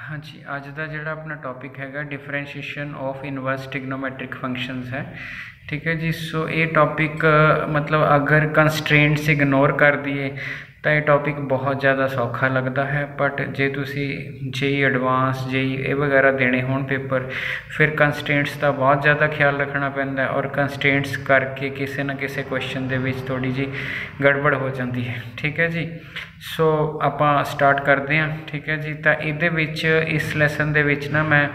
हाँ जी, अज का जोड़ा अपना टॉपिक है differentiation of inverse trigonometric functions है। ठीक है जी। सो ये टॉपिक मतलब अगर कंस्ट्रेंट्स इग्नोर कर दिए तो ये टॉपिक बहुत ज़्यादा सौखा लगता है, बट जे तुसी जेई एडवांस जेई ए वगैरह देने होन पेपर, फिर कंस्ट्रेंट्स का बहुत ज़्यादा ख्याल रखना पैंदा है और कंस्ट्रेंट्स करके किसी न किसी क्वेश्चन के विच थोड़ी जी गड़बड़ हो जाती है। ठीक है जी। सो आपां स्टार्ट करते हैं। ठीक है जी। तो ये इस लैसन दे विच ना मैं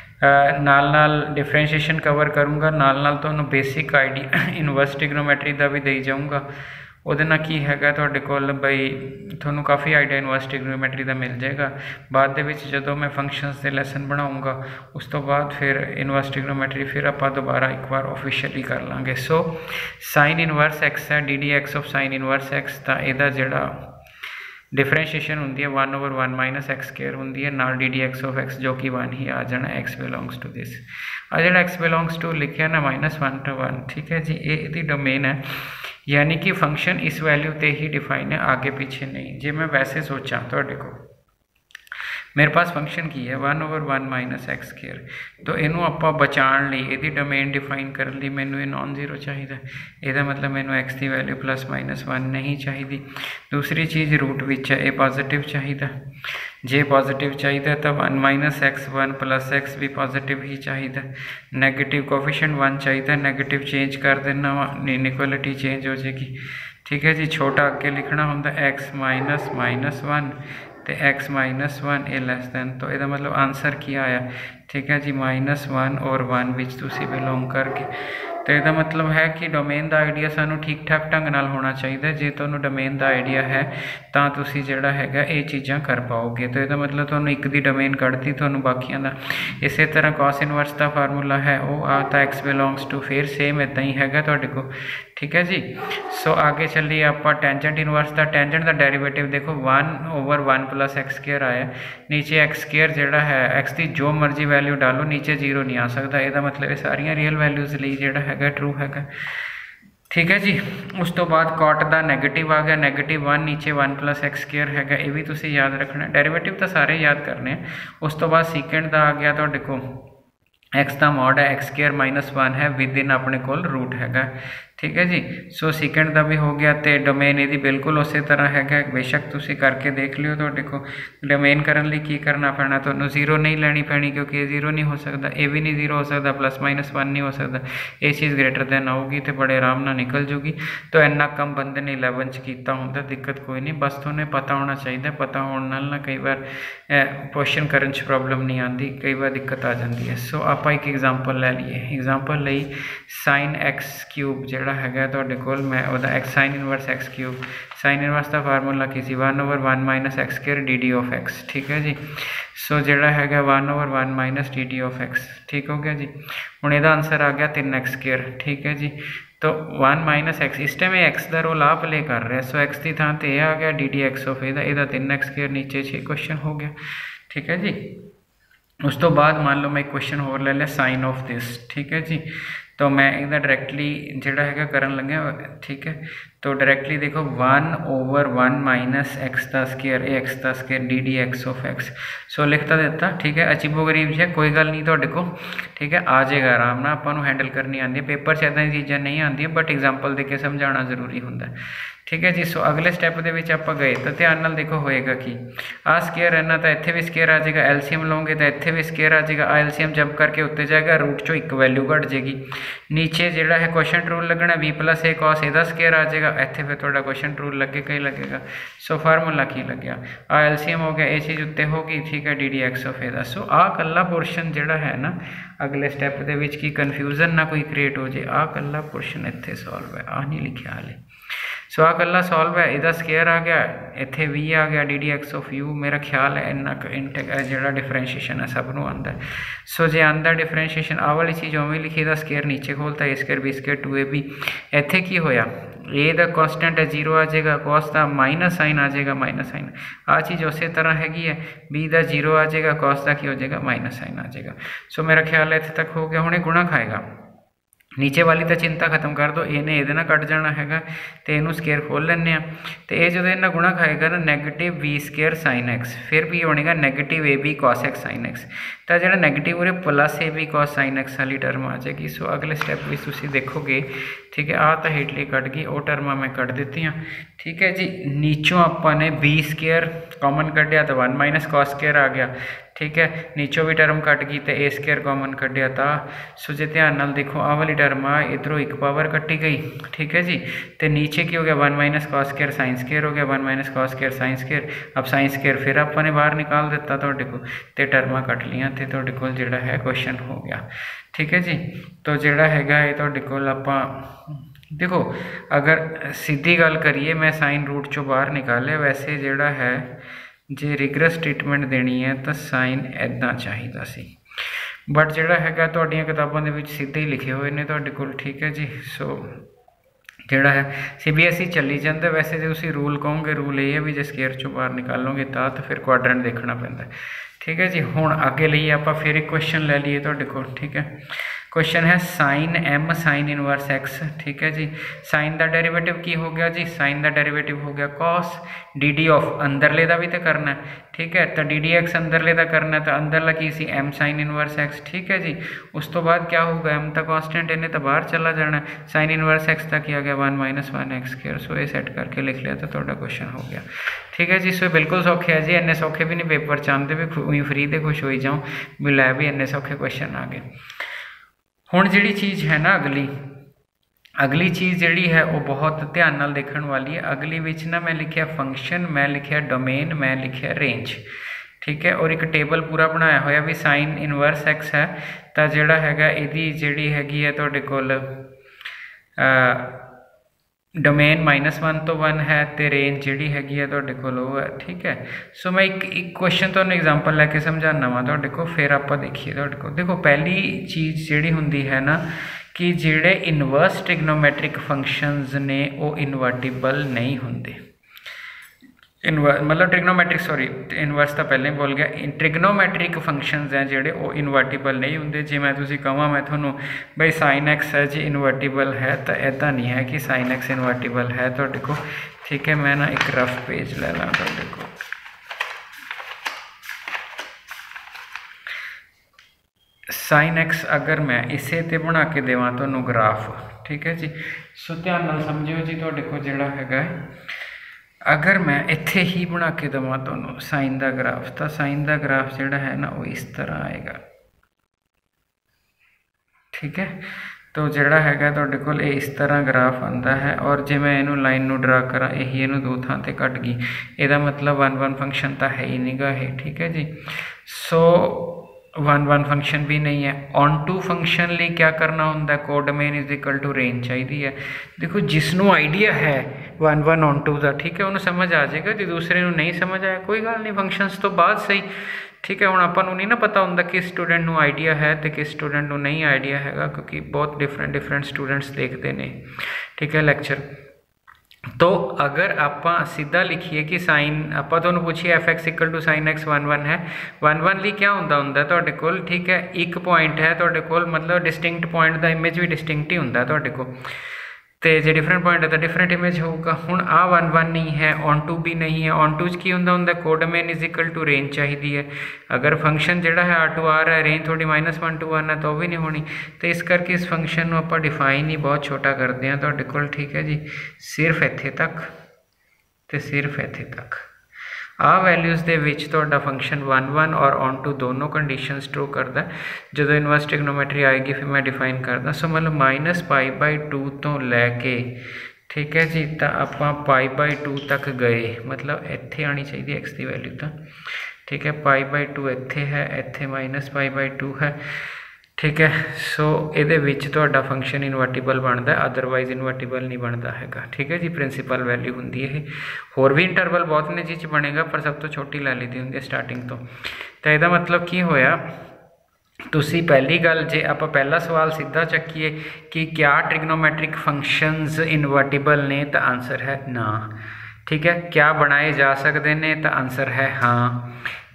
नाल डिफरेंशिएशन कवर करूँगा, नाल तुहानूं बेसिक आइडिया इनवर्स ट्रिग्नोमेट्री का भी दे जाऊँगा। ਉਹਦੇ ਨਾਲ ਕੀ ਹੈਗਾ ਤੁਹਾਡੇ ਕੋਲ ਬਈ ਤੁਹਾਨੂੰ ਕਾफ़ी ਆਈਡੀਆ ਇਨਵਰਸ ਟ੍ਰਿਗਨੋਮੈਟਰੀ ਦਾ ਮਿਲ ਜਾਏਗਾ। ਬਾਅਦ ਦੇ ਵਿੱਚ ਜਦੋਂ ਮੈਂ ਫੰਕਸ਼ਨਸ ਦੇ ਲੈਸਨ ਬਣਾਉਂਗਾ ਉਸ ਤੋਂ ਬਾਅਦ ਫਿਰ ਇਨਵਰਸ ਟ੍ਰਿਗਨੋਮੈਟਰੀ ਫਿਰ ਆਪਾਂ ਦੁਬਾਰਾ ਇੱਕ ਵਾਰ ਆਫੀਸ਼ੀਅਲੀ ਕਰ ਲਾਂਗੇ। ਸੋ ਸਾਈਨ ਇਨਵਰਸ ਐਕਸ ਹੈ, d d x of sine inverse x, ਤਾਂ ਇਹਦਾ ਜਿਹੜਾ डिफरेंशिएशन होंगी है 1/1 माइनस एक्स स्केयर होंगी है, नाल d d x of x जो कि 1 ही आ जाना, एक्स बिलोंग्स टू दिस। आ जो एक्स बिलोंग्स टू लिखा ना -1 to 1। ठीक है जी। ये डोमेन है, यानी कि फंक्शन इस वैल्यू ते ही डिफाइन है, आगे पीछे नहीं। जे मैं वैसे सोचा तो देखो मेरे पास फंक्शन की है 1/1 माइनस एक्स स्केयर, तो इनू आप बचाने लिए यदि डोमेन डिफाइन करने लिए मैनू ये नॉन जीरो चाहिए। यदा मतलब मैनू एक्स की वैल्यू +-1 नहीं चाहिए। दूसरी चीज़ रूट विच है, ये पॉजिटिव चाहिए। जे पॉजिटिव चाहिए तो 1 - x 1 + x भी पॉजिटिव ही चाहिए। नैगेटिव कोफिशिएंट 1 चाहिए, नैगेटिव चेंज कर देना वा, इनइक्वलिटी चेंज हो जाएगी। ठीक है जी। छोटा अगे लिखना होंगे x - -1 तो x - 1 ए लैस दैन, तो यदा मतलब आंसर की आया। ठीक है जी। -1 और 1 विच तुसी बिलोंग करके, तो यदा मतलब है कि डोमेन का आइडिया सानू ठीक ठाक ढंग नाल होना चाहिए। जे तुहानू डोमेन का आइडिया है तो तुसी जिहड़ा हैगा ये चीज़ां कर पाओगे। तो यदा मतलब तुहानू एक दी डोमेन कढ़ती, तुहानू बाकियां दा इस तरह कॉस इनवर्स का फार्मूला है वो आ, तो एक्स बिलोंग्स टू फिर सेम इदा ही हैगा तुहाडे कोल। ठीक है जी। सो आगे चलिए आप टेंजेंट इनवर्स का, टेंजेंट का डेरिवेटिव देखो 1/1 + x स्केयर आया, नीचे x स्केयर जोड़ा है x की जो मर्जी वैल्यू डालो नीचे 0 नहीं आ सकता। यदा मतलब ये सारिया रियल वैल्यूज़ लिए जोड़ा है ट्रू है। ठीक है जी। उस तो बाद कॉट का नैगेटिव आ गया, -1 नीचे 1 + x स्केयर है, ये भी तुसी याद रखना। डेरिवेटिव तो सारे याद करने। उस तो बाद सीकेंड का आ गया तो देखो एक्स का मॉड है x स्केयर -1 है, विद इन अपने कोल रूट है। ठीक है जी। सो सीकेंड का भी हो गया, तो डोमेन यदि बिल्कुल उस तरह है, बेशक तुसी करके देख लियो। तो देखो डोमेन करने लिए की करना पैना, तो 0 नहीं लैनी पैनी क्योंकि ये 0 नहीं हो सकता, ये भी नहीं 0 हो सकता, +-1 नहीं हो सकता। ये चीज़ ग्रेटर दैन आऊगी तो बड़े आराम नाल निकल जूगी। तो इन्ना कम बंदे ने 11 च कीता हुंदा, दिक्कत कोई नहीं, बस तुहानूं पता होना चाहिए। पता होने नाल ना कई बार क्वेश्चन करने च प्रॉब्लम नहीं आती, कई बार दिक्कत आ जाती है। सो आप एक एग्जाम्पल लै लीए। एग्जाम्पल लई sin x³ जोड़ा है तो मैं वह x sine inverse x³, sine inverse का फार्मूला की 1/1 minus x square d d of x. ठीक है जी। सो जोड़ा है 1/1 minus d d of x. ठीक हो गया जी। हुण इहदा आंसर आ गया 3x²। ठीक है जी। तो 1 - x, इस टाइम एक्स का रोल आ प्ले कर रहा है। सो एक्स की थां ते आ गया डी डी एक्स ऑफ एदा 3x² नीचे 6 क्वेश्चन हो गया। ठीक है जी। उस तो बाद मान लो मैं एक क्वेश्चन होर ले लिया साइन ऑफ दिस। ठीक है जी। तो मैं इहदा डायरैक्टली जोड़ा है करन लग्या। ठीक है। तो डायरैक्टली देखो 1/1 माइनस एक्स का स्केयर, एक्स का square d d x of x. So लिखता देता। ठीक है। अजीबो गरीब है, कोई गल नहीं तुहाडे को। ठीक है। आ जाएगा आराम नाल, आपां नूं हैंडल करनी आती है। पेपर च इदां दी चीज़ां नहीं आती, बट एग्जाम्पल दे के समझाना जरूरी हुंदा। ठीक है जी। सो अगले स्टैप के आप गए तो ध्यान नाल देखो होएगा कि आ स्केयर है ना, तो इत्थे भी स्केयर आ जाएगा, एलसीएम लओगे तो इत्थे भी स्केयर आ जाएगा। एलसीएम जब करके उत्ते जाएगा, रूट चो एक वैल्यू घट जाएगी। नीचे जोड़ा है क्वेश्चन रूल लगना b + a cos एदा स्केयर आ जाएगा, इत्थे फिर थोड़ा क्वेश्चन रूल लगे कहीं लगेगा। सो फार्मूला की लग्या, आ एलसीएम हो गया, ये चीज़ उत्ते होगी। ठीक है। डी डी एक्स ऑफ एदा। सो आ कल्ला पोर्शन जोड़ा है ना, अगले स्टैप के कन्फ्यूजन ना कोई क्रिएट हो जाए, आ कल्ला पोर्शन इत्थे सॉल्व है, आ नहीं लिखा हाले। सो आ कल्ला सॉल्व है, इहदा स्केयर आ गया, इत्थे v आ गया d d x of u। मेरा ख्याल है इन्ना जो डिफरेंशिएशन है सब नूं आंदा। सो जे आंदा डिफरेंशिएशन, आ वाली चीज़ उवें लिखी, दा स्केयर नीचे खोलता a square b square 2ab। इत्थे की होया, a दा कॉन्स्टेंट है 0 आ जाएगा, cos का माइनस साइन आ जाएगा, माइनस साइन। आ चीज़ उस तरह हैगी है, b दा 0 आ जाएगा, cos का की हो जाएगा, माइनस साइन आ जाएगा। सो मेरा ख्याल है इत्थे तक हो गया। हुणे गुणा खाएगा, नीचे वाली तो चिंता खत्म कर दो, इन्हें ये कट जाना है तो इनू स्केयर खोल लें। तो ये जो इन्हें गुणा खाएगा ना negative b square sine x, फिर भी बनेगा negative a b cos x sine x. तो जो नेगेटिव उरे plus a b cos sine x वाली टर्म आ जाएगी। सो अगले स्टैप में तुम देखोगे, ठीक है, आ तो हेठली कट गई, वो टर्म मैं कट दी। ठीक है जी, नीचों आपने बी स्केयर कॉमन कढ़िया तो 1 माइनस कॉस स्केयर आ गया। ठीक है, नीचों भी टर्म कट गई तो ए स्केयर कॉमन कढ़िया था। सो जे ध्यान नाल देखो आ वाली टर्म आ इधरों एक पावर कट्टी गई। ठीक है जी, तो नीचे की हो गया 1 minus cos square sine square हो गया, 1 minus cos square sine square. अब साइन स्केयर फिर आपने बाहर निकाल दिता तुहाडे को, तो टर्मां कट लियां तो तुहाडे कोल जिहड़ा है क्वेश्चन हो गया। ठीक है जी, तो जिहड़ा हैगा ये तुहाडे कोल आपां देखो, अगर सीधी गल करिए मैं साइन रूट चों बाहर निकाले, वैसे जिहड़ा है जे रिगरस ट्रीटमेंट देनी है तो साइन इदां चाहिदा सी, बट जिहड़ा हैगा तुहाडीआं किताबां दे विच सीधे ही लिखे हुए ने तुहाडे कोल। ठीक है जी, सो जिहड़ा है CBSE चली जाता। वैसे जो तुसीं रूल कहोगे, रूल ये है भी जो स्केयर चों बाहर निकालोगे तो फिर क्वाड्रेंट देखना पैंदा। ठीक है जी, हुण अगे लईए आपां फिर एक क्वेश्चन ले लीए तुहाडे कोल। ठीक है, क्वेश्चन है sine m sine inverse x। ठीक है जी, साइन का डेरीवेटिव की हो गया जी, साइन का डेरीवेटिव हो गया कॉस डी ऑफ अंदरले का भी तो करना है। ठीक है, तो डी एक्स अंदरले का करना है, तो अंदरला की सी m साइन इनवर्स x। ठीक है जी, उस तो बाद क्या होगा, m तो कॉन्स्टेंट इन्हें तो बाहर चला जाना है, साइन इनवर्स x तक आ गया 1 माइनस 1 एक्स स्क्वायर। सो ये सेट करके लिख लिया तो तुहाडा क्वेश्चन हो गया। ठीक है जी, सो बिल्कुल सौखे है जी, इन्ने सौखे भी नहीं पेपर चाहते भी फ्री दे खुश हो जाऊँ भी लै भी इन्ने सौखे क्वेश्चन आ गए। हुण जिहड़ी चीज़ है ना अगली चीज़ जिहड़ी है वो बहुत ध्यान नाल देखण वाली है। अगली विच ना मैं लिखिया फंक्शन, मैं लिखिया डोमेन, मैं लिखिया रेंज। ठीक है, और एक टेबल पूरा बनाया होया भी साइन इनवर्स एक्स है तो जिहड़ा हैगा इहदी जिहड़ी हैगी है तुहाडे कोल डोमेन -1 तो 1 है, तो रेंज जिहड़ी हैगी है तुहाडे कोल वो है। ठीक है, सो मैं एक क्वेश्चन तुहानूं एग्जाम्पल लैके समझाना वा तुहाडे कोल, फिर आपां देखिए तुहाडे कोल। देखो पहली चीज़ जिहड़ी हुंदी है ना कि जिहड़े इनवर्स ट्रिग्नोमैट्रिक फंक्शनस ने वो इनवर्टिबल नहीं होंगे। मतलब ट्रिग्नोमैट्रिक सॉरी इनवर्स तो पहले ही बोल गया, ट्रिग्नोमैट्रिक फंक्शनस हैं जिहड़े वो इनवर्टिबल नहीं होंगे। जे मैं तुसीं कहां मैं तुहानूं बई साइन एक्स है जी इनवर्टिबल है, तो ऐसा नहीं है कि साइन एक्स इनवर्टिबल है तुहाडे को। ठीक है, मैं ना एक रफ पेज ले ला तुहाडे को। साइन एक्स अगर मैं इसे ते बना के देवां तुहानूं ग्राफ। ठीक है जी, सो ध्यान नाल समझियो जी तुहाडे को जिहड़ा हैगा अगर मैं इत्थे ही बना के देवां तुहानूं साइन का ग्राफ, तो साइन का ग्राफ जिहड़ा है ना वो इस तरह आएगा। ठीक है, तो जिहड़ा हैगा तुहाडे कोल इस तरह ग्राफ आंदा है, और जे मैं इनू लाइन नू ड्रा करा यही इनू दो थां ते कट गई, इहदा मतलब 1 1 फंक्शन तो है ही नहीं गा ये। ठीक है जी, सो 1 1 फंक्शन भी नहीं है। ऑन टू फंक्शन लिए क्या करना होंगे, codomain is equal to range चाहिए है। देखो जिसनों आइडिया है 1 1 ऑन टू का, ठीक है, उन्होंने समझ आ जाएगा, जो दूसरे को नहीं समझ आया कोई गल नहीं, फंक्शनस तो बाद सही। ठीक है, हुण आपां नूं नहीं ना पता होंदा किस स्टूडेंट नूं आइडिया है तो किस स्टूडेंट नूं नहीं आइडिया हैगा, क्योंकि बहुत डिफरेंट स्टूडेंट्स देखते हैं। ठीक है, लैक्चर तो अगर आप सीधा लिखिए कि साइन आप तुहानूं पूछिए f x equal to sine x 1 1 है, 1 1 लिए क्या होंदा तुहाडे कोल। ठीक है, एक पॉइंट है तुहाडे कोल, मतलब डिस्टिंक्ट पॉइंट का इमेज भी डिस्टिंक्ट ही होंदा तुहाडे कोल, तो जो डिफरेंट पॉइंट है तो डिफरेंट इमेज होगा। हुण आ 1 1 नहीं है, ऑन टू भी नहीं है, ऑन टू की होंदा codomain is equal to range चाहिए है। अगर फंक्शन जिहड़ा है R2 आ रहा है, रेंज थोड़ी -1 to 1 है तो भी नहीं होनी, तो इस करके इस फंक्शन को आप डिफाइन ही बहुत छोटा करते हैं तुहाडे कोल। ठीक है जी, सिर्फ इत्थे तक तो सिर्फ इत्थे तक आ वैल्यूज़ दे विच तुहाडा फंक्शन 1 1 और ऑन टू दोनों कंडीशनस ट्रू करता है। जो इनवर्स ट्रिग्नोमेट्री आएगी फिर मैं डिफाइन करदा। सो मतलब -π/2 तो लैके, ठीक है जी, तो आप π/2 तक गए, मतलब इत्थे आनी चाहिए एक्स की वैल्यू तो। ठीक है, π/2 इत्थे है, इत्थे -π/2 है। ठीक है, सो ये तुहाडा फंक्शन इनवर्टिबल बनता है, अदरवाइज इनवर्टिबल नहीं बनता हैगा। ठीक है जी, प्रिंसीपल वैल्यू होंगी है। होर भी इंटरवल बहुत ने जिस बनेगा, पर सब तो छोटी लै ली होंगी स्टार्टिंग तो यदा मतलब की होया, तुसी पहली गल जे आप पहला सवाल सीधा चक्कीए कि क्या ट्रिग्नोमेट्रिक फंक्शनस इनवर्टिबल ने, तो आंसर है ना। ठीक है, क्या बनाए जा सकते हैं, तो आंसर है हाँ।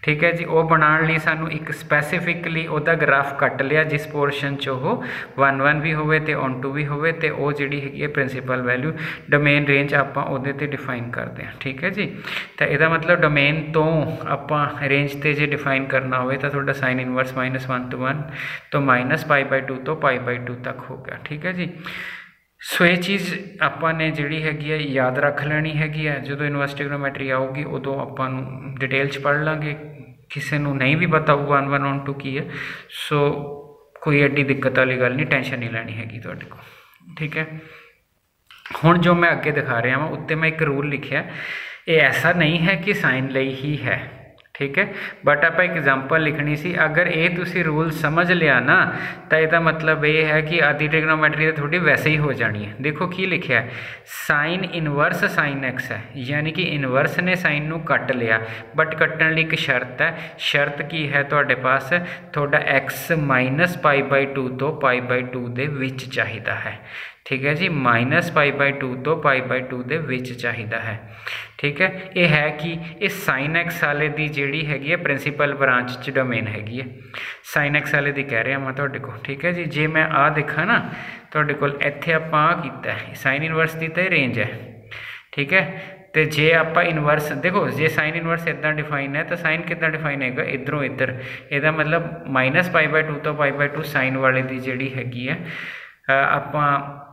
ठीक है जी। वो बनाने लिए सानू एक स्पैसीफिकली उसका ग्राफ कट लिया जिस पोर्शन च वो 1 1 भी होवे ते ऑन टू भी होवे ते वो जिहड़ी हैगी है प्रिंसीपल वैल्यू डोमेन रेंज आपां उहदे ते डिफाइन करते हैं। ठीक है जी। तो इसका मतलब डोमेन तो आपां रेंज ते जे डिफाइन करना होवे तो तुहाडा साइन इनवर्स -1 to 1 तो -π/2 तो π/2 तक हो गया। ठीक है जी। सो ये चीज़ आपां ने जिहड़ी हैगी है याद रख लेनी हैगी है। जो इनवर्स ट्रिग्नोमैट्री आऊगी उदों आपां नूं डिटेल च पढ़ लांगे। किसी नूं नहीं भी पता होगा 1 1 2 की है, सो कोई एड्डी दिक्कत वाली गल नहीं, टेंशन नहीं लैनी हैगी तुहाडे कोल। ठीक है। हुण जो मैं अगे दिखा रहा हाँ उत्ते मैं एक रूल लिखिया, ये ऐसा नहीं है कि साइन लई ही है। ठीक है। बट आप एग्जाम्पल लिखनी सी, अगर ये तुसी रूल समझ लिया ना तो यदा मतलब ये है कि आधी ट्रिग्नोमैट्री तो थोड़ी वैसे ही हो जानी है। देखो की लिखा है, साइन इनवर्स साइन एक्स है, यानी कि इनवर्स ने साइन नू कट लिया, बट कट्टन लई एक शर्त है। शर्त की है तुहाडे पास, थोड़ा एक्स -π/2 तो π/2 दे विच चाहिदा है। ठीक है जी। -π/2 तो π/2 दे विच चाहिदा है। ठीक है। ये है कि इस साइन एक्स वाले की जिहड़ी हैगी है प्रिंसीपल ब्रांच च डोमेन हैगी है। साइन एक्स वाले की कह रहा मैं तुहाडे कोल। ठीक है जी। जे मैं आ देखा ना तुहाडे कोल इत्थे आपां आ कीता है, साइन इनवर्स की तो रेंज है। ठीक है। तो जे आप इनवर्स देखो, जे साइन इनवर्स इदा डिफाइन है तो साइन कितना डिफाइन है, इधरों इधर, यदा मतलब -π/2 तो π/2 साइन वाले की जिहड़ी हैगी है आपां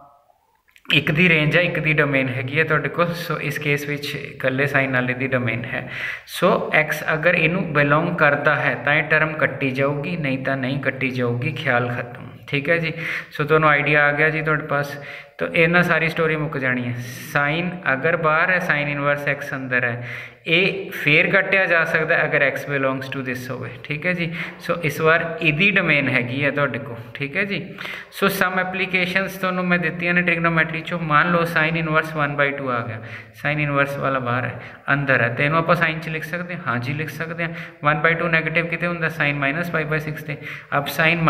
एक दी रेंज है, एक दी डोमेन हैगी है तुहाडे कोल। सो इस केस विच कल्ले साइन वाले दी डोमेन है। सो एक्स अगर इनू बिलोंग करता है तो ये टर्म कट्टी जाऊगी, नहीं तो नहीं कट्टी जाऊगी, ख्याल खत्म। ठीक है जी। सो तुहानू आइडिया आ गया जी तुहाडे पास। तो इन्ना सारी स्टोरी मुक जानी है। साइन अगर बाहर है, साइन इनवर्स एक्स अंदर है, ये फिर कट्टिया जा सकता है अगर एक्स बिलोंग्स टू दिस हो। ठीक है जी। सो इस बार इदी डोमेन हैगी है तुहाडे कोल। ठीक है जी। सो सम एप्लीकेशनस तुहानू मैं दित्तियां ने ट्रिग्नोमैट्री चो। मान लो साइन इनवर्स 1/2 आ गया, साइन इनवर्स वाला बाहर है, अंदर है, तो इनू आपां साइन च लिख सकते हैं। हाँ जी लिख सकते हैं। 1/2 नैगेटिव किते हुंदा, साइन -π/6 ते। अब साइन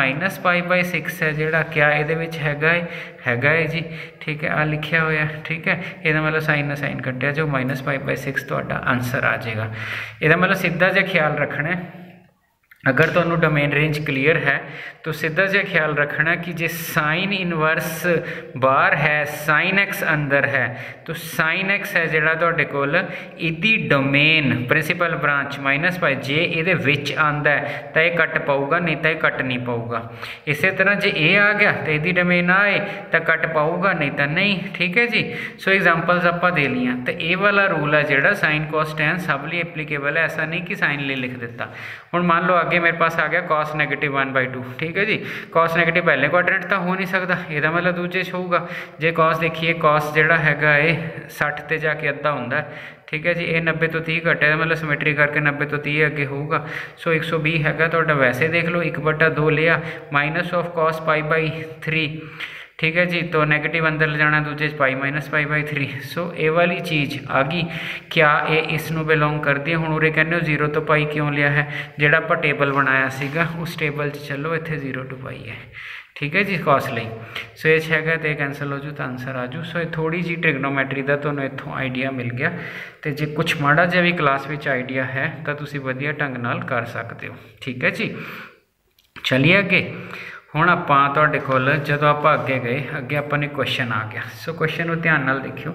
-π/6 है जिहड़ा क्या इहदे विच हैगा है जी। ठीक है। आ लिखिया होया। ठीक है। इहदा मतलब साइन ना साइन कट्टिया जो -π/6 तुहाडा आंसर आ जाएगा। इहदा मतलब सीधा जिहा ख्याल रखना है, अगर तुहानू डोमेन रेंज क्लीयर है तो सीधा जिहा ख्याल रखना कि जे साइन इनवर्स बाहर है, साइन एक्स अंदर है, तो साइन एक्स है जिहड़ा तुहाडे कोल इहदी डोमेन प्रिंसीपल ब्रांच -π जे इहदे विच आंदा है तो यह कट पाऊगा, नहीं तो यह कट नहीं पाऊगा। इस तरह जे ये आ गया तो इहदी डोमेन आए तो कट पाऊगा, नहीं तो नहीं। ठीक है जी। सो एग्जाम्पल्स आपां दे लियां। तो ये वाला रूल है जिहड़ा साइन कॉस टैन सब लिए एप्लीकेबल है, ऐसा नहीं कि साइन लिए लिख दिता। हुण मान लो आगे मेरे पास आ गया कॉस -1/2। ठीक है जी। कॉस नेगेटिव पहले क्वाड्रेंट तो हो नहीं सकता, यदा मतलब दूजे च होगा। जे कॉस देखिए, कॉस जिहड़ा हैगा ये 60 ते जाके अद्धा हुंदा है। ठीक है जी। ये 90 तो 30 घटे, मतलब सिमेट्री करके 90 तो 30 अगे होगा। सो 120 हैगा तुहाडा। वैसे देख लो 1/2 लिया, -cos π/3। ठीक है जी। तो नैगेटिव अंदर ले जाना, दूजे पाई -π/3। सो ये वाली चीज़ आ गई। क्या ये इसनों बिलोंग करती है? हुण उरे कहने 0 तो पाई क्यों लिया है, जिहड़ा आपां टेबल बनाया सीगा उस टेबल च चलो, इत्थे 0 to पाई है। ठीक है जी। कॉस लई सो ये हैगा तो कैंसल हो जू तो आंसर आ जू। सो ये थोड़ी जी ट्रिग्नोमैट्री का तुहानूं इत्थों आइडिया मिल गया। तो जे कुछ माड़ा जिहा भी क्लास में आइडिया है तो तुसीं वधिया ढंग नाल कर सकते हो। ठीक है जी। चलिए अगे। हुण आपां तुहाडे कोल जदों आपां अगे गए, अगे आपां ने क्वेश्चन आ गया। सो क्वेश्चन नूं ध्यान नाल देखियो।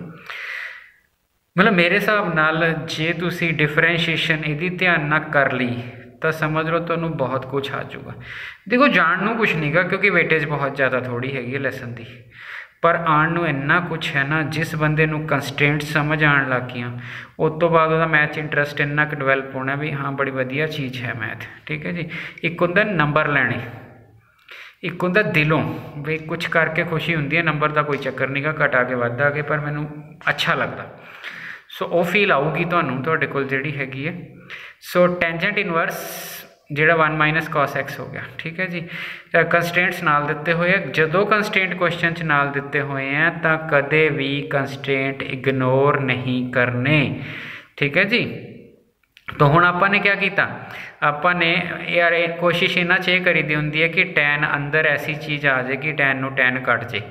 मतलब मेरे हिसाब नाल जे तुसी डिफरेंशिएशन इहदी ध्यान नाल कर ली तो समझ लो तुहानूं बहुत कुछ आ जाऊगा। देखो जाण नूं कुछ नहीं गा, क्योंकि वेटेज बहुत ज़्यादा थोड़ी हैगी है लैसन की, पर आण नूं इन्ना कुछ है ना, जिस बंदे नूं कंसट्रेंट समझ आण लग गईयां उस तो बाद उहदा मैथ इंटरस्ट इन्ना क डिवेलप होना भी हाँ बड़ी वधिया चीज़ है मैथ। ठीक है जी। एक हुंदा नंबर लैणे, एक होंदा दिलों भी कुछ करके खुशी होंदी है। नंबर का कोई चक्कर नहीं गा, घट आ के वध आ गए, पर मैनू अच्छा लगता। सो वो फील आऊगी तुहानूं तुहाडे कोल जिहड़ी हैगी है। सो टेंजेंट इनवर्स जिहड़ा 1 - cos x हो गया। ठीक है जी। कंसट्रेंट्स नाल दिते हुए, जदों कंसट्रेंट क्वेश्चन च नाल दिते हुए हैं तो कदे भी कंसट्रेंट इग्नोर नहीं करने। ठीक है जी। तो हुण आपां ने क्या किया, आपां ने यार एक कोशिश इन्हां च करी दी हुंदी है कि टैन अंदर ऐसी चीज़ आ जाए कि टैन नूं टैन कट जाए।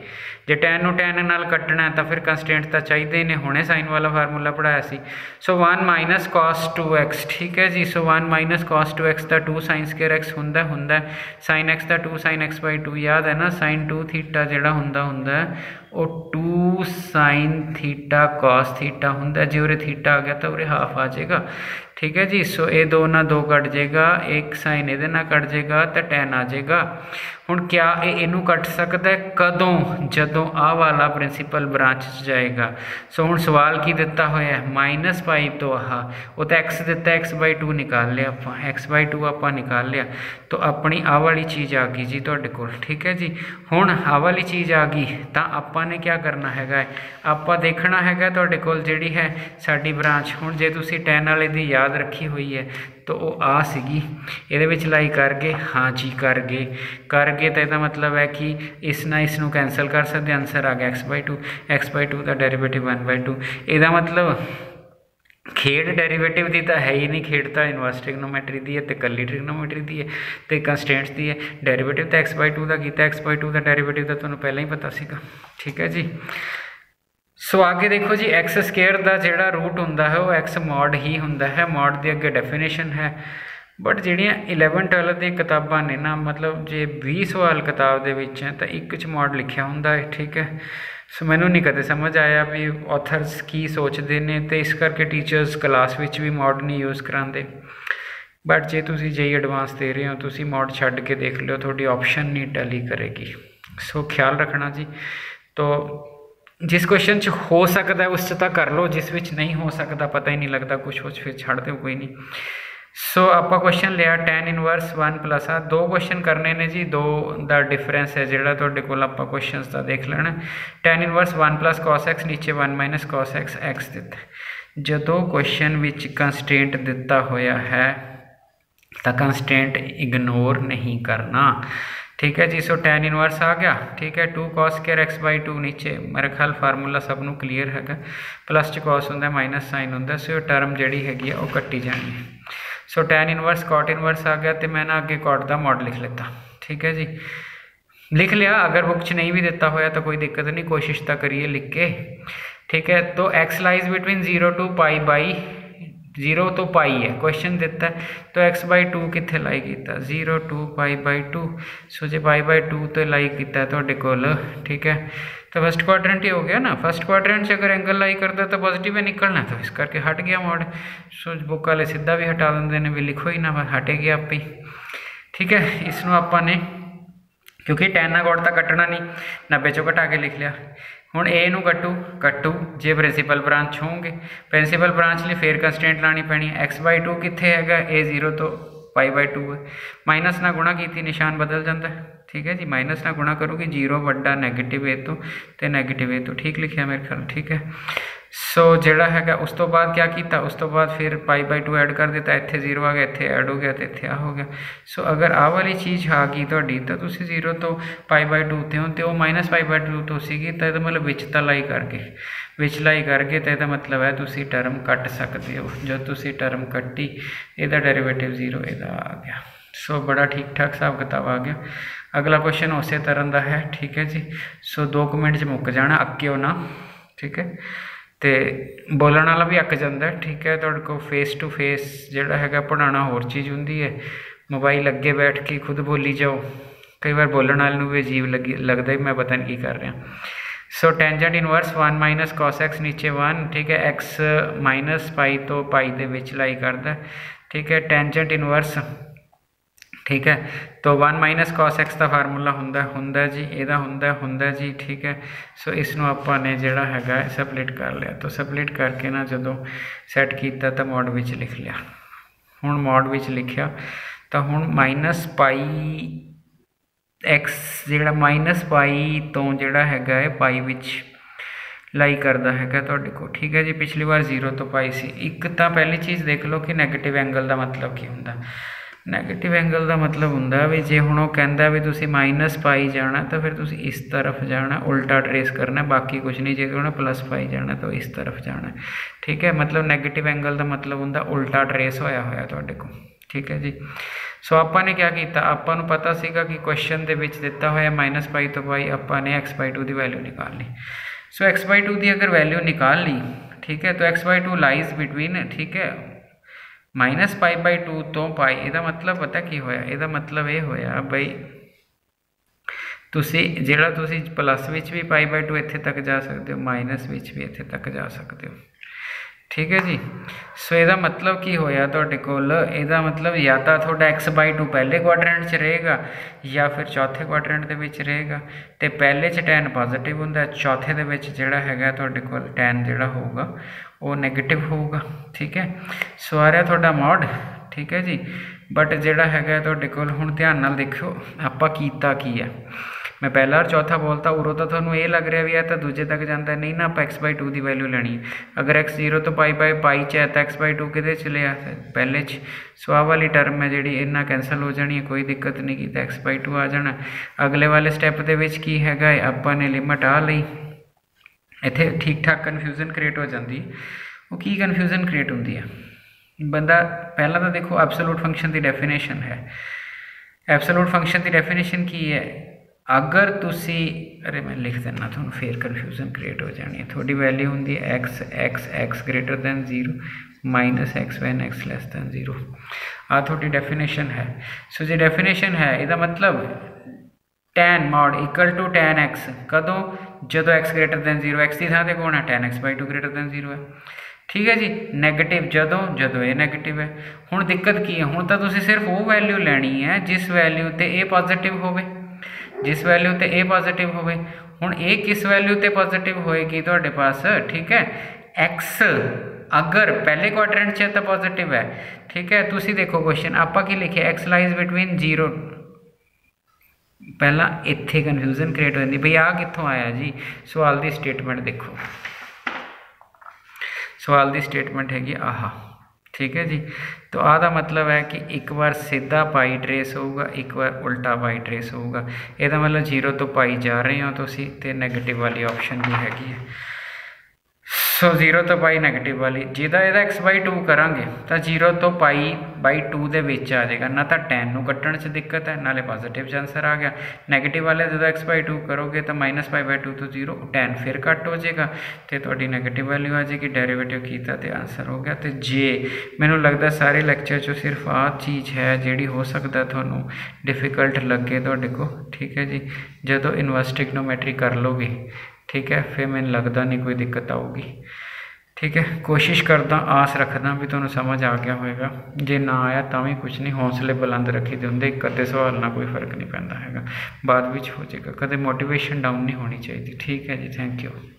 जे tan ਨੂੰ tan ਨਾਲ ਕੱਟਣਾ ਹੈ ਤਾਂ ਫਿਰ ਕੰਸਟੈਂਟ ਤਾਂ ਚਾਹੀਦੇ ਨੇ, ਹੁਣੇ ਸਾਈਨ ਵਾਲਾ ਫਾਰਮੂਲਾ ਪੜਾਇਆ ਸੀ। ਸੋ 1 ਮਾਈਨਸ cos 2x, ਠੀਕ ਹੈ ਜੀ। ਸੋ 1 ਮਾਈਨਸ cos 2x ਦਾ 2 sin square x ਹੁੰਦਾ sin x ਦਾ 2 sin x by 2 याद है ना, sin 2 थीटा ਜਿਹੜਾ ਹੁੰਦਾ ਉਹ 2 sin थीटा cos थीटा ਹੁੰਦਾ। ਜੇ ਉਰੇ थीटा आ गया तो उरे हाफ आ जाएगा, ठीक है जी। सो ये 2 ਨਾਲ 2 कट जाएगा, एक साइन ਇਹਦੇ ਨਾਲ कट जाएगा तो tan आ जाएगा। ਹੁਣ क्या ਇਹਨੂੰ ਕੱਟ ਸਕਦਾ ਹੈ ਕਦੋਂ, ਜਦੋਂ ਆਹ ਵਾਲਾ ਪ੍ਰਿੰਸੀਪਲ ਬ੍ਰਾਂਚ 'ਚ ਜਾਏਗਾ। ਸੋ ਹੁਣ ਸਵਾਲ ਕੀ ਦਿੱਤਾ ਹੋਇਆ -5 ਤੋਂ ਆਹ ਉਹ ਤਾਂ x ਦਿੱਤਾ, x/2 ਨਿਕਾਲ ਲਿਆ ਆਪਾਂ, x/2 ਆਪਾਂ ਨਿਕਾਲ ਲਿਆ। तो अपनी आह वाली चीज़ आ गई जी तुहाडे कोल, ठीक है जी। हुण आह वाली चीज़ आ गई तो आपां ने क्या करना हैगा, आपां देखना हैगा तुहाडे कोल जिहड़ी है साडी ब्रांच। हुण जे तुसीं tan वाले दी याद रखी हुई है तो वो आ सीगी, इहदे विच लाई कर गए, हाँ जी कर गए तो इसका मतलब है कि इस ना इस नूं कैंसल कर सकते, आंसर आ गया x/2 का डेरिवेटिव 1/2। इसका मतलब खेड डेरीवेटिव की तो है ही नहीं, खेड तो इनवर्स ट्रिग्नोमेट्री की है तो कली ट्रिग्नोमेट्री की है तो कंस्टेंट्स की है। डेरीवेटिव तो x/2 का किया, x/2 का डेरीवेटिव तो तुहानूं पहले ही पता सीगा, ठीक है जी। सो आगे देखो जी, एक्स स्केयर का जिहड़ा रूट हुंदा है वो एक्स मॉड ही हुंदा है, मॉड की अगे डेफिनेशन है। बट जिहड़ियां 11 12 दी किताबां ने ना, मतलब जे 20 सवाल किताब दे विच है तो एक च मॉड लिखिया हुंदा है, ठीक है। सो मैनू नहीं कदे समझ आया भी ऑथर्स की सोचते हैं, तो इस करके टीचर्स क्लास विच भी मॉड नहीं यूज़ कराते। बट जे तुसी जेई एडवांस दे रहे हो, तुसी मॉड छड्ड के देख लो, थोड़ी ऑप्शन नहीं टैली करेगी। सो ख्याल रखना जी। तो जिस क्वेश्चन च हो सकता है उस तो कर लो, जिस विच नहीं हो सकता पता ही नहीं लगता कुछ फिर छड्ड दो, कोई नहीं। सो आपां क्वेश्चन लिया tan इनवर्स 1 प्लस आ, 2 क्वेश्चन करने ने जी, 2 का डिफरेंस है जिहड़ा तुहाडे कोल आपां क्वेश्चनस दा देख लेना। tan inverse 1 plus cos x, नीचे 1 माइनस cos x x दिता। जदों क्वेश्चन विच कंसटेंट दिता होया है तो कंसटेंट इग्नोर नहीं करना, ठीक है जी। सो tan इनवर्स आ गया, ठीक है। 2 cos square x/2 नीचे मेरे ख्याल फार्मूला सब नूं क्लीयर है, प्लस च cos हुंदा माइनस साइन हुंदा, सो टर्म जिहड़ी हैगी है वो कट्टी जानी है। So tan inverse cot inverse आ गया, तो मैं ना अगे cot का मॉड लिख लेता, ठीक है जी। लिख लिया, अगर बुक च नहीं भी दिता होया तो कोई दिक्कत नहीं, कोशिश तो करिए लिख के, ठीक है। तो x लाइज बिटवीन 0 to π/0 तो पाई है, क्वेश्चन दिता है तो x/2 कित्थे लाई किया 0 to π/2। सो जे π/2 तो लाई किया तुहाडे कोल, ठीक है। तो फर्स्ट क्वाड्रेंट ही हो गया ना, फर्स्ट क्वाड्रेंट से अगर एंगल लाई करता तो पॉजिटिव ही निकलना, तो इस करके हट गया मॉड। सो बुक वाले सीधा भी हटा देंगे ने, भी लिखो ही ना, हटेगी आप ही, ठीक है। इसनों आपाने क्योंकि tan ना कोड तो कटना नहीं, 90 चों घटा के लिख लिया। हुण ए नूं कट्टू जे प्रिंसीपल ब्रांच होंगे, प्रिंसीपल ब्रांच लिए फिर कंसटेंट लानी पैनी। x/2 कित्थे हैगा, ए 0 तो π/2 है, माइनस ना गुणा की निशान बदल जाता है, ठीक है जी। माइनस ना गुणा करोगे 0 वड्डा नैगेटिव ए तो नैगेटिव ए तो, ठीक लिखिया मेरे ख्याल, ठीक है। सो जिहड़ा हैगा उस तो बाद क्या किया, उस तो बाद फिर π/2 ऐड कर दिता, इत्थे 0 आ गया, इत्थे ऐड हो गया तो इत्थे आ हो गया। सो अगर आ वाली चीज़ आ गई तुहाडी तो तुसीं 0 तो π/2 ते हो, तो माइनस π/2 तो सीगी, तो इहदा मतलब विच तां लाई करके तो इहदा मतलब है तुसीं टर्म कट सकते हो। जो तुसीं टर्म कट्टी, इहदा डेरिवेटिव 0 इहदा आ गया। सो बड़ा ठीक ठाक हिसाब किताब आ गया। अगला क्वेश्चन उस तरह का है, ठीक है जी। सो 2 मिनट च मुक जाना, अक्यो ना, ठीक है। तो बोलने वाला भी अक जाता है, ठीक है। तुहाडे कोल फेस टू फेस जिहड़ा हैगा पढ़ाना होर चीज़ हुंदी है, मोबाइल अगे बैठ के खुद बोली जाओ, कई बार बोलने वाले नूं भी अजीब लगता है, मैं पता नहीं की कर रहा। So tangent inverse 1 minus cos x नीचे 1, ठीक है। x माइनस पाई तो पाई दे विच लाई करदा, ठीक है। टेंजेंट इनवर्स, ठीक है। तो 1 माइनस cos x का फार्मूला हुंदा जी, इहदा हुंदा जी, ठीक है। सो इसनों आपां ने जिहड़ा हैगा सबलिट कर लिया, तो सबलिट करके ना जदों सैट किया तो मॉड विच लिख लिया। हुण मॉड विच लिखिया तो हुण माइनस पाई एक्स जिहड़ा माइनस पाई तो जिहड़ा हैगा है पाई विच लाई करदा हैगा तुहाडे कोल, ठीक है जी। पिछली बार 0 तो पाई सी। एक तो पहली चीज़ देख लो कि नैगेटिव एंगल का मतलब की हुंदा। नैगेटिव एंगल का मतलब हुंदा भी जे हुण ओह कहंदा भी तुसीं माइनस पाई जाना तो फिर तुसीं इस तरफ जाना, उल्टा ट्रेस करना, बाकी कुछ नहीं। जे तुसीं प्लस पाई जाना तो इस तरफ जाना, ठीक है। मतलब नैगेटिव एंगल का मतलब हुंदा उल्टा ट्रेस होया तुहाडे कोल, ठीक है जी। सो आपां ने क्या किया, आपां नूं पता सीगा कि क्वेश्चन दे विच दिता होया -पाई तो पाई, आपां ने x/2 की वैल्यू निकालनी। सो x/2 की अगर वैल्यू निकाल ली, ठीक है, तो x/2 लाइज बिटवीन, ठीक है, -पाई/2 तो पाई। ਇਹਦਾ मतलब पता की होया, ਇਹਦਾ मतलब ये होया बई तुसी ਜਿਹੜਾ तुसी प्लस विच भी पाई/2 इत्थे तक जा सकते हो, माइनस विच भी इत्थे तक जा सकते हो, ठीक है जी। सो ਇਹਦਾ मतलब की होया ਤੁਹਾਡੇ ਕੋਲ, ਇਹਦਾ मतलब या तो ਤੁਹਾਡਾ x/2 पहले क्वाड्रेंट च रहेगा या फिर चौथे क्वाड्रेंट ਦੇ ਵਿੱਚ रहेगा। तो पहले च tan पॉजिटिव ਹੁੰਦਾ, चौथे ਦੇ ਵਿੱਚ ਜਿਹੜਾ ਹੈਗਾ ਤੁਹਾਡੇ ਕੋਲ tan ਜਿਹੜਾ ਹੋਊਗਾ ਉਹ नैगेटिव होगा, ठीक है। सो आ रहा ਤੁਹਾਡਾ मॉड, ठीक है जी। बट ਜਿਹੜਾ ਹੈਗਾ ਤੁਹਾਡੇ ਕੋਲ ਹੁਣ ਧਿਆਨ ਨਾਲ ਦੇਖਿਓ ਆਪਾਂ ਕੀਤਾ ਕੀ ਹੈ। मैं पहला और चौथा बोलता, उरों तो थोनू ये लग रहा भी है तो दूजे तक जाता नहीं ना, आप x/2 की वैल्यू लेनी है। अगर x 0 तो पाई च है तो x/2 कि चले आ पहले च। सो आ वाली टर्म है जी इन्ना कैंसल हो जानी है, कोई दिक्कत नहीं की, तो x/2 आ जाना। अगले वाले स्टैप के हैगा आपने लिमिट आ लई, इत्थे ठीक ठाक कन्फ्यूजन क्रिएट हो जाती है। वो की कन्फ्यूजन क्रिएट होती है, बंदा पहला तो देखो एब्सोल्यूट फंक्शन की डेफिनेशन है। एब्सोल्यूट फंक्शन की डेफिनेशन की है, अगर तुसी, अरे मैं लिख देना थोड़ा फिर कन्फ्यूजन क्रिएट हो जानी है। थोड़ी वैल्यू होंगी x greater than 0 -x when x less than 0, आ थोड़ी डेफिनेशन है। सो जी डेफिनेशन है, इसका मतलब tan mod equal to tan x कदों, जदों x ग्रेटर दैन 0, x की थां ते कौन है tan x/2 ग्रेटर दैन 0 है, ठीक है जी। नैगेटिव जदों ये नैगेटिव है। हुण दिक्कत की है, हुण तां तुसीं सिर्फ वो वैल्यू लैनी है जिस वैल्यू ते ए पॉजिटिव होवे, जिस वैल्यू ते ए पॉजिटिव होवे। हुण ए किस वैल्यू ते पॉजिटिव होएगी तुहाडे पास, ठीक है, x अगर पहले क्वाड्रेंट च तो पॉजिटिव है, ठीक है। तुसी देखो क्वेश्चन आपां की लिखे, x लाइज बिटवीन 0, पहला इत्थे कन्फ्यूजन क्रिएट हो जाती भाई आ कित्थों आया जी। सवाल की स्टेटमेंट देखो, सवाल की स्टेटमेंट हैगी आह, ठीक है जी। तो आदा मतलब है कि एक बार सीधा पाई ट्रेस होगा, एक बार उल्टा पाई ट्रेस होगा। यदा मतलब 0 तो पाई जा रहे हो तुसी, ते नैगेटिव वाली ऑप्शन भी हैगी है। सो 0 तो पाई नैगेटिव वाली, जिदा यदा x/2 करांगे तो 0 तो पाई/2 दे विच आ जाएगा, ना तो tan नूं कट्टण च दिक्कत है, नाले पॉजिटिव च आंसर आ गया। नैगेटिव वाले जो x/2 करोगे तो -पाई/2 तो 0, tan फिर घट हो जाएगा, तो तुहाडी नैगेटिव वैल्यू आ जाएगी। डेरिवेटिव कीता तो आंसर हो गया। तो जे मैनूं लगदा सारे लैक्चर चो सिर्फ आ चीज़ है जिहड़ी हो सकदा तुहानूं डिफिकल्ट लगे तुहाडे को, ठीक है जी। जदों इनवर्स ट्रिग्नोमेट्री कर लोगे, ठीक है, फिर मैंने लगता नहीं कोई दिक्कत आऊगी, ठीक है। कोशिश करदा, आस रखदा भी तुहानूं समझ आ गया होएगा। जे ना आया तो भी कुछ नहीं, हौसले बुलंद रखी दे होंदे, एक अद्धे सवाल ना कोई फर्क नहीं पैंदा हैगा, बाद विच हो जाएगा। कदे मोटिवेशन डाउन नहीं होनी चाहिए, ठीक है जी। Thank you.